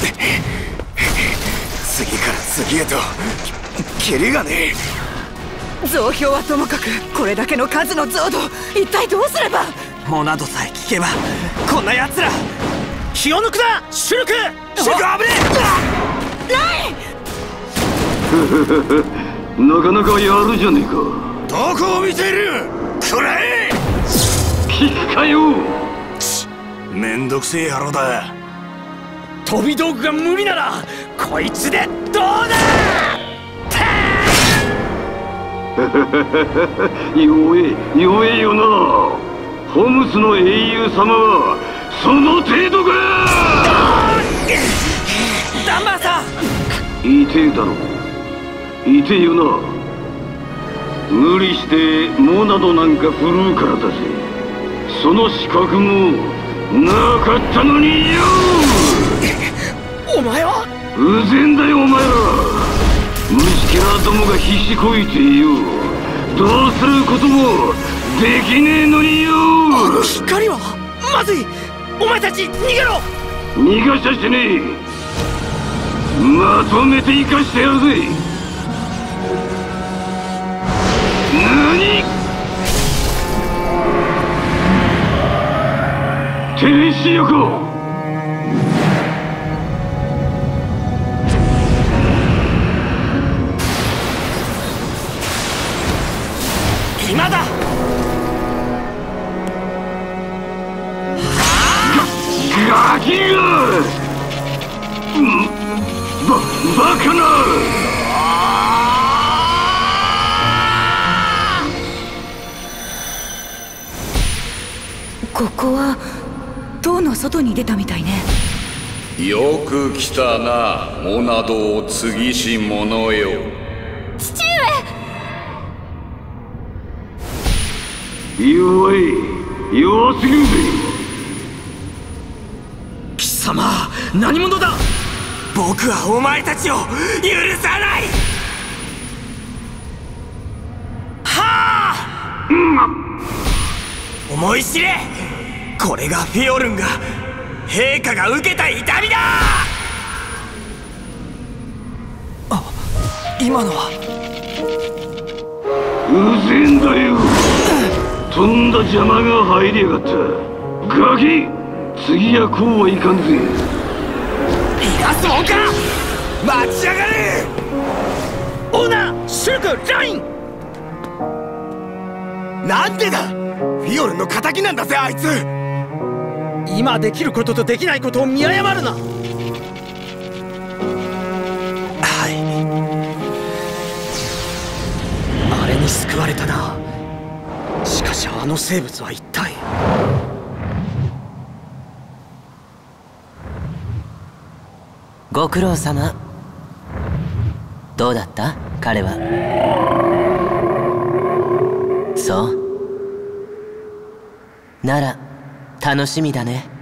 次から次へとキリがねえ。増票はともかく、これだけの数の増土、一体どうすれば。 モナドさえ聞けばこんな奴ら。気を抜くなシュルク。シュルク危ねえ。 なかなかやるじゃねえか。 どこを見ている。くらえ。 聞くかよ。 めんどくせえ野郎だ。 飛び道具が無理ならこいつでどうだ。 弱え弱えよな。ホムスの英雄様はその程度か。 ダンバーさん。 痛えだろ。痛えよな。無理してモナドなんか振るうからだぜ。その資格もなかったのによ。 お前はうぜんだよお前ら。虫けらどもが必死こいてよ。どうすることもできねえのによ。 あの光はまずい。お前たち逃げろ。 逃がしちゃしねえ。まとめて生かしてやるぜ。何。テレシヨコ。 今だ。 ガキが。バカな。 ここは塔の外に出たみたいね。 よく来たな、モナドを継し者よ。 父上。弱すぎるぜ。 貴様何者だ。僕はお前たちを許さない。はあ、思い知れ。これがフィオルンが陛下が受けた痛みだ。あ、今のは。 うぜえんだよ。とんだ邪魔が入りやがった。ガキ、次はこうはいかんぜ。 逃がすもんか。待ちやがれ。オーナーシュルクライン。 なんでだ。フィオルンの仇なんだぜあいつ。 今できることとできないことを見誤るな。はい。あれに救われたな。しかしあの生物は一体。 ご苦労様。どうだった彼は。そうなら楽しみだね。